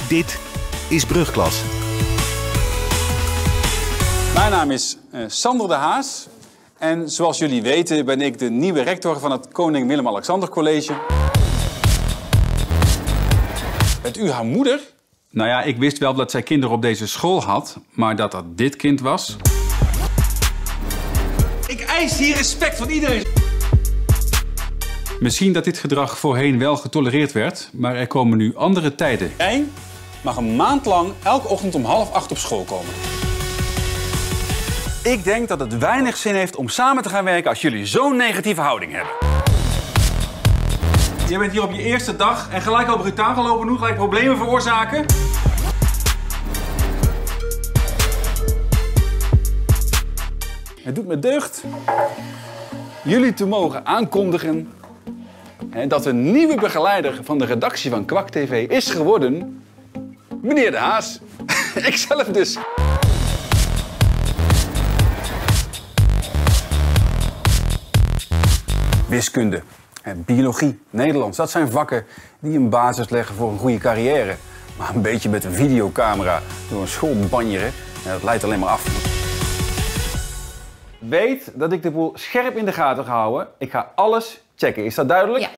Dit is Brugklas. Mijn naam is Sander de Haas. En zoals jullie weten ben ik de nieuwe rector van het Koning Willem-Alexander College. Bent u haar moeder? Nou ja, ik wist wel dat zij kinderen op deze school had, maar dat dat dit kind was. Ik eis hier respect van iedereen. Misschien dat dit gedrag voorheen wel getolereerd werd, maar er komen nu andere tijden. Jij mag een maand lang elke ochtend om 7:30 op school komen. Ik denk dat het weinig zin heeft om samen te gaan werken als jullie zo'n negatieve houding hebben. Je bent hier op je eerste dag en gelijk al brutaal gaan lopen doen, gelijk problemen veroorzaken. Het doet me deugd jullie te mogen aankondigen dat de nieuwe begeleider van de redactie van Kwak TV is geworden meneer De Haas. Ikzelf dus. Wiskunde, biologie, Nederlands, dat zijn vakken die een basis leggen voor een goede carrière. Maar een beetje met een videocamera door een school banjeren, dat leidt alleen maar af. Weet dat ik de boel scherp in de gaten ga houden. Ik ga alles checken, is dat duidelijk? Ja.